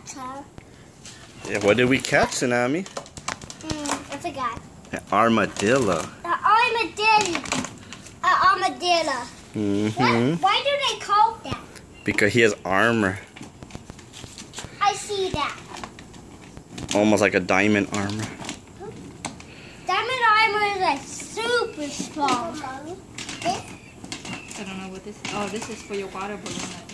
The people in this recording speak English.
Yeah, what did we catch, Tsunami? I forgot. An armadillo. An armadillo. An armadillo. Why do they call that? Because he has armor. I see that. Almost like a diamond armor. Diamond armor is like super strong. I don't know what this is. Oh, this is for your water balloon.